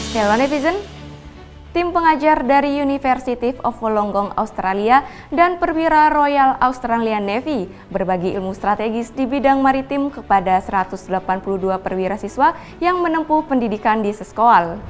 Hello netizen, tim pengajar dari University of Wollongong, Australia dan perwira Royal Australian Navy berbagi ilmu strategis di bidang maritim kepada 182 perwira siswa yang menempuh pendidikan di Seskoal.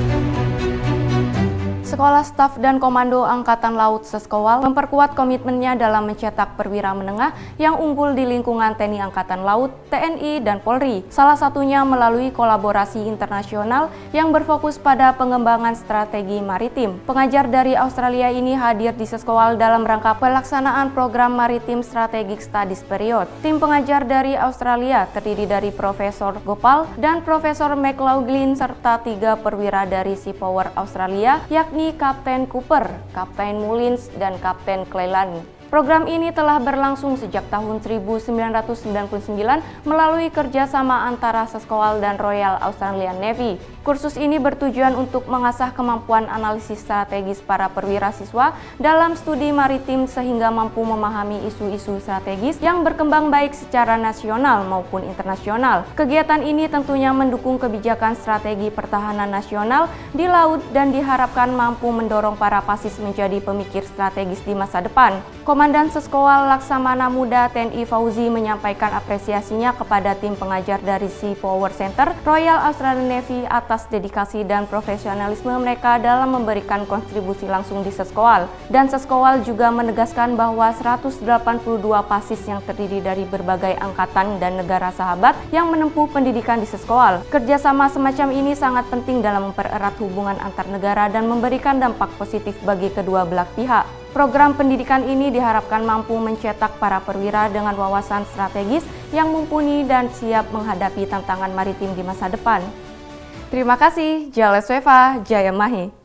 Sekolah Staf dan Komando Angkatan Laut Seskoal memperkuat komitmennya dalam mencetak perwira menengah yang unggul di lingkungan TNI Angkatan Laut, TNI, dan Polri. Salah satunya melalui kolaborasi internasional yang berfokus pada pengembangan strategi maritim. Pengajar dari Australia ini hadir di Seskoal dalam rangka pelaksanaan program Maritim Strategic Studies Period. Tim pengajar dari Australia terdiri dari Profesor Gopal dan Profesor McLaughlin serta 3 perwira dari Seapower Australia, yakni Kapten Cooper, Kapten Mullins, dan Kapten Cleland. Program ini telah berlangsung sejak tahun 1999 melalui kerjasama antara Seskoal dan Royal Australian Navy. Kursus ini bertujuan untuk mengasah kemampuan analisis strategis para perwira siswa dalam studi maritim sehingga mampu memahami isu-isu strategis yang berkembang baik secara nasional maupun internasional. Kegiatan ini tentunya mendukung kebijakan strategi pertahanan nasional di laut dan diharapkan mampu mendorong para pasis menjadi pemikir strategis di masa depan. Komandan Seskoal Laksamana Muda TNI Fauzi menyampaikan apresiasinya kepada tim pengajar dari Seapower Center Royal Australian Navy atas dedikasi dan profesionalisme mereka dalam memberikan kontribusi langsung di Seskoal. Dan Seskoal juga menegaskan bahwa 182 pasis yang terdiri dari berbagai angkatan dan negara sahabat yang menempuh pendidikan di Seskoal. Kerjasama semacam ini sangat penting dalam mempererat hubungan antar negara dan memberikan dampak positif bagi kedua belah pihak. Program pendidikan ini diharapkan mampu mencetak para perwira dengan wawasan strategis yang mumpuni dan siap menghadapi tantangan maritim di masa depan. Terima kasih, Jales Weva, Jaya Mahi.